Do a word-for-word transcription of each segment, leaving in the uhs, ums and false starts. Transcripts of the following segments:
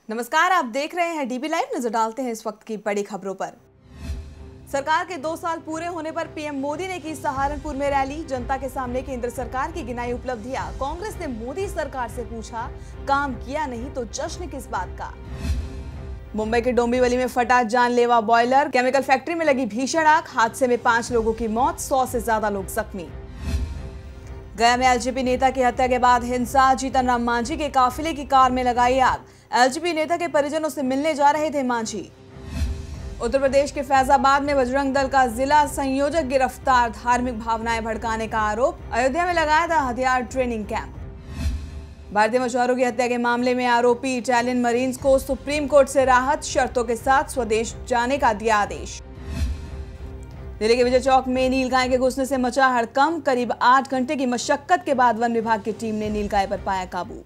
नमस्कार, आप देख रहे हैं डीबी लाइव। नजर डालते हैं इस वक्त की बड़ी खबरों पर। सरकार के दो साल पूरे होने पर पीएम मोदी ने की सहारनपुर में रैली। जनता के सामने केंद्र सरकार की गिनाई उपलब्धियां। कांग्रेस ने मोदी सरकार से पूछा, काम किया नहीं तो जश्न किस बात का। मुंबई के डोंबिवली में फटा जानलेवा बॉयलर। केमिकल फैक्ट्री में लगी भीषण आग। हादसे में पांच लोगों की मौत, सौ से ज्यादा लोग जख्मी। गया में एलजेपी नेता की हत्या के बाद हिंसा। जीतन राम मांझी के काफिले की कार में लगाई आग। एलजेपी नेता के परिजनों से मिलने जा रहे थे मांझी। उत्तर प्रदेश के फैजाबाद में बजरंग दल का जिला संयोजक गिरफ्तार। धार्मिक भावनाएं भड़काने का आरोप। अयोध्या में लगाया था हथियार ट्रेनिंग कैंप। भारतीय मछुआरों की हत्या के मामले में आरोपी इटालियन मरीन्स को सुप्रीम कोर्ट से राहत। शर्तों के साथ स्वदेश जाने का दिया आदेश। दिल्ली के विजय चौक में नीलगाय के घुसने से मचा हड़कंप। करीब आठ घंटे की मशक्कत के बाद वन विभाग की टीम ने नीलगाय पर पाया काबू।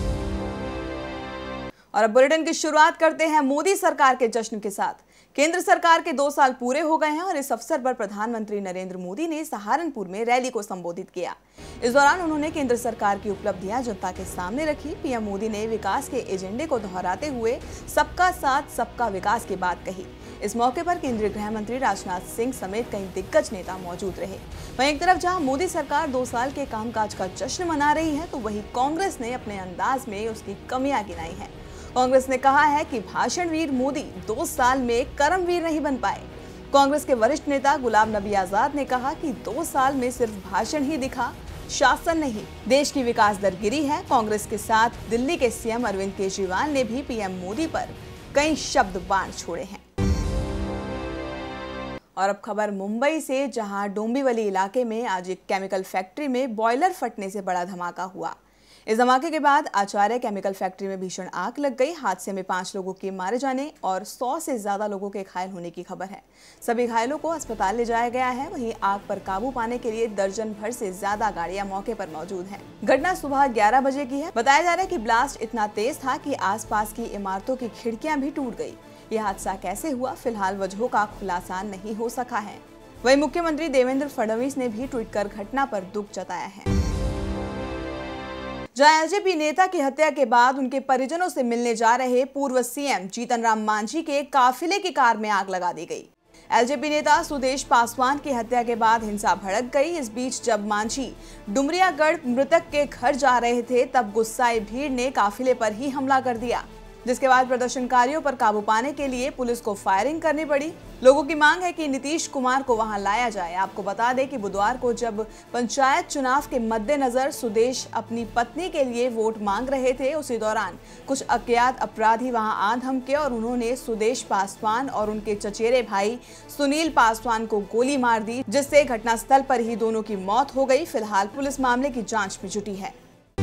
और अब बुलेटिन की शुरुआत करते हैं मोदी सरकार के जश्न के साथ। केंद्र सरकार के दो साल पूरे हो गए हैं और इस अवसर पर प्रधानमंत्री नरेंद्र मोदी ने सहारनपुर में रैली को संबोधित किया। इस दौरान उन्होंने केंद्र सरकार की उपलब्धियां जनता के सामने रखी। पीएम मोदी ने विकास के एजेंडे को दोहराते हुए सबका साथ सबका विकास की बात कही। इस मौके पर केंद्रीय गृह मंत्री राजनाथ सिंह समेत कई दिग्गज नेता मौजूद रहे। वहीं एक तरफ जहां मोदी सरकार दो साल के कामकाज का जश्न मना रही है, तो वहीं कांग्रेस ने अपने अंदाज में उसकी कमियां गिनाई हैं। कांग्रेस ने कहा है कि भाषणवीर मोदी दो साल में कर्मवीर नहीं बन पाए। कांग्रेस के वरिष्ठ नेता गुलाम नबी आजाद ने कहा कि दो साल में सिर्फ भाषण ही दिखा, शासन नहीं। देश की विकास दर गिरी है। कांग्रेस के साथ दिल्ली के सीएम अरविंद केजरीवाल ने भी पीएम मोदी पर कई शब्द बाण छोड़े हैं। और अब खबर मुंबई से, जहां डोंबिवली इलाके में आज एक केमिकल फैक्ट्री में बॉयलर फटने से बड़ा धमाका हुआ। इस धमाके के बाद आचार्य केमिकल फैक्ट्री में भीषण आग लग गई। हादसे में पांच लोगों के मारे जाने और सौ से ज्यादा लोगों के घायल होने की खबर है। सभी घायलों को अस्पताल ले जाया गया है। वहीं आग पर काबू पाने के लिए दर्जन भर से ज्यादा गाड़ियां मौके पर मौजूद हैं। घटना सुबह ग्यारह बजे की है। बताया जा रहा है कि ब्लास्ट इतना तेज था कि आसपास की इमारतों की खिड़कियां भी टूट गई। यह हादसा कैसे हुआ, फिलहाल वजहों का खुलासा नहीं हो सका है। वहीं मुख्यमंत्री देवेंद्र फडणवीस ने भी ट्वीट कर घटना पर दुख जताया है। जहां एलजेपी नेता की हत्या के बाद उनके परिजनों से मिलने जा रहे पूर्व सीएम जीतन राम मांझी के काफिले की कार में आग लगा दी गई। एलजेपी नेता सुदेश पासवान की हत्या के बाद हिंसा भड़क गई। इस बीच जब मांझी डुमरियागढ़ मृतक के घर जा रहे थे, तब गुस्साई भीड़ ने काफिले पर ही हमला कर दिया, जिसके बाद प्रदर्शनकारियों पर काबू पाने के लिए पुलिस को फायरिंग करनी पड़ी। लोगों की मांग है कि नीतीश कुमार को वहां लाया जाए। आपको बता दें कि बुधवार को जब पंचायत चुनाव के मद्देनजर सुदेश अपनी पत्नी के लिए वोट मांग रहे थे, उसी दौरान कुछ अज्ञात अपराधी वहां आ धमके और उन्होंने सुदेश पासवान और उनके चचेरे भाई सुनील पासवान को गोली मार दी, जिससे घटनास्थल पर ही दोनों की मौत हो गई। फिलहाल पुलिस मामले की जाँच में जुटी है।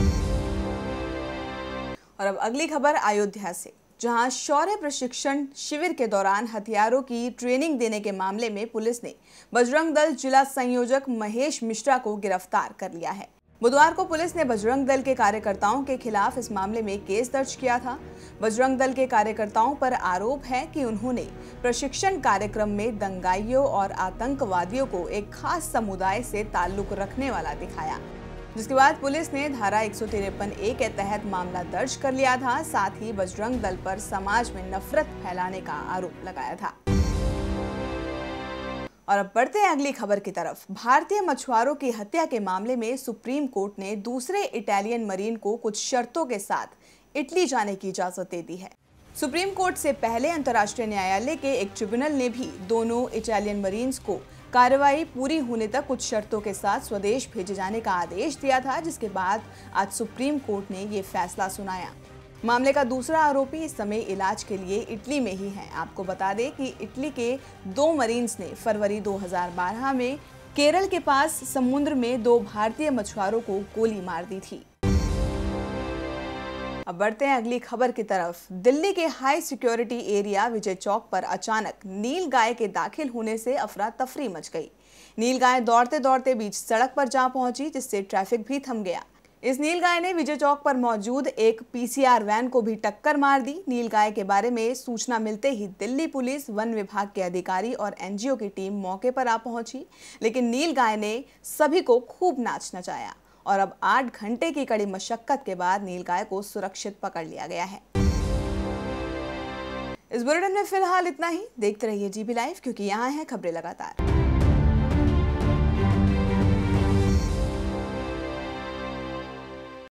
और अब अगली खबर अयोध्या से, जहां शौर्य प्रशिक्षण शिविर के दौरान हथियारों की ट्रेनिंग देने के मामले में पुलिस ने बजरंग दल जिला संयोजक महेश मिश्रा को गिरफ्तार कर लिया है। बुधवार को पुलिस ने बजरंग दल के कार्यकर्ताओं के खिलाफ इस मामले में केस दर्ज किया था। बजरंग दल के कार्यकर्ताओं पर आरोप है कि उन्होंने प्रशिक्षण कार्यक्रम में दंगाइयों और आतंकवादियों को एक खास समुदाय से ताल्लुक रखने वाला दिखाया, जिसके बाद पुलिस ने धारा एक सौ तिरपन ए के तहत मामला दर्ज कर लिया था। साथ ही बजरंग दल पर समाज में नफरत फैलाने का आरोप लगाया था। और अब बढ़ते हैं अगली खबर की तरफ। भारतीय मछुआरों की हत्या के मामले में सुप्रीम कोर्ट ने दूसरे इटालियन मरीन को कुछ शर्तों के साथ इटली जाने की इजाजत दे दी है। सुप्रीम कोर्ट से पहले अंतर्राष्ट्रीय न्यायालय के एक ट्रिब्यूनल ने भी दोनों इटालियन मरीन्स को कार्रवाई पूरी होने तक कुछ शर्तों के साथ स्वदेश भेजे जाने का आदेश दिया था, जिसके बाद आज सुप्रीम कोर्ट ने ये फैसला सुनाया। मामले का दूसरा आरोपी इस समय इलाज के लिए इटली में ही है। आपको बता दें कि इटली के दो मरीन्स ने फरवरी दो हज़ार बारह में केरल के पास समुद्र में दो भारतीय मछुआरों को गोली मार दी थी। अब बढ़ते हैं अगली खबर की तरफ। दिल्ली के high security area Vijay Chowk पर अचानक नील गाय के दाखिल होने से अफरा तफरी मच गई। नील गाय दौड़ते दौड़ते बीच सड़क पर जा पहुंची, जिससे ट्रैफिक भी थम गया। इस नील गाय ने विजय चौक पर मौजूद एक पीसीआर वैन को भी टक्कर मार दी। नील गाय के बारे में सूचना मिलते ही दिल्ली पुलिस, वन विभाग के अधिकारी और एनजीओ की टीम मौके पर आ पहुंची, लेकिन नील गाय ने सभी को खूब नाच नचाया और अब आठ घंटे की कड़ी मशक्कत के बाद नीलगाय को सुरक्षित पकड़ लिया गया है। इस बुलेटिन में फिलहाल इतना ही। देखते रहिए जीबी लाइव, क्योंकि यहाँ है खबरें लगातार।